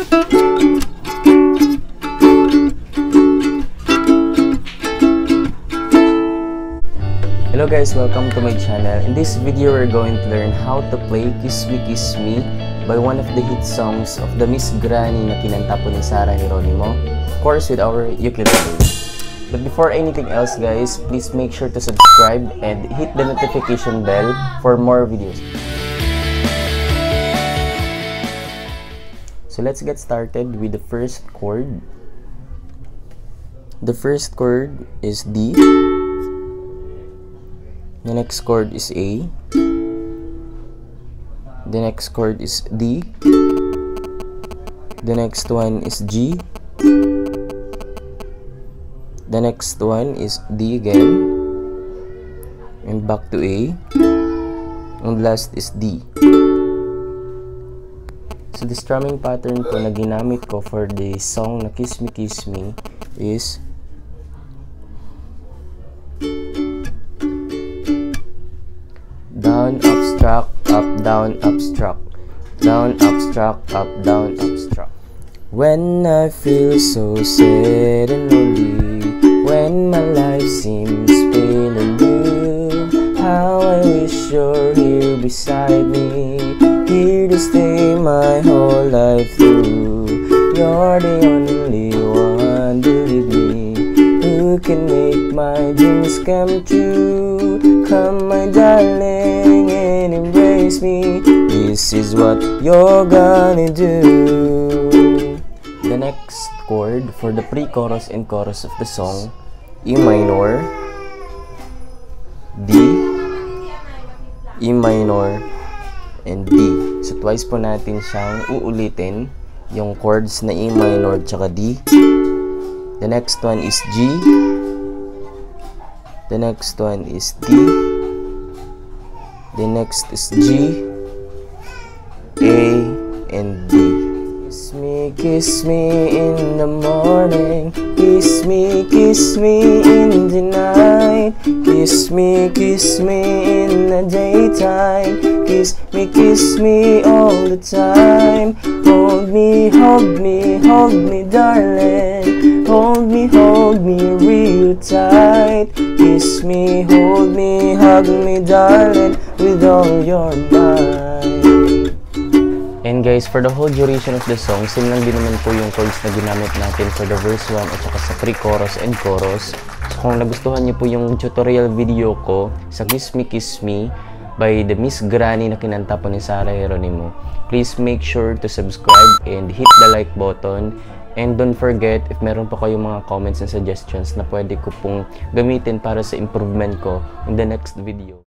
Hello guys, welcome to my channel. In this video, we're going to learn how to play Kiss Me Kiss Me by one of the hit songs of the Miss Granny na kinanta po ni Sarah Geronimo, of course with our ukulele. But before anything else guys, please make sure to subscribe and hit the notification bell for more videos. So let's get started with the first chord. The first chord is D. The next chord is A. The next chord is D. The next one is G. The next one is D again. And back to A. And last is D. So the strumming pattern po na ginamit ko for the song na Kiss Me Kiss Me is down, up, struck, up, down, up, struck, down, up, struck, up, down, up, struck. When I feel so sad and lonely, when my life seems pale and blue, how I wish you're here beside me, here to stay my whole life through. You're the only one, believe me, who can make my dreams come true. Come my darling and embrace me, this is what you're gonna do. The next chord for the pre-chorus and chorus of the song, E minor, D, E minor, and D. So twice po natin siyang uulitin, yung chords na E minor tsaka D. The next one is G. The next one is D. The next is G, A, and D. Kiss me in the morning, kiss me in the night, kiss me in the daytime, kiss me all the time. Hold me, darling, hold me real tight. Kiss me, hold me, hug me, darling, with all your might. And guys, for the whole duration of the song, same lang din naman po yung chords na ginamit natin for the verse 1 at saka sa pre-chorus and chorus. So kung nagustuhan niyo po yung tutorial video ko sa Kiss Me by the Miss Granny na kinanta po ni Sarah Geronimo, please make sure to subscribe and hit the like button. And don't forget, if meron pa kayong mga comments and suggestions na pwede ko pong gamitin para sa improvement ko in the next video.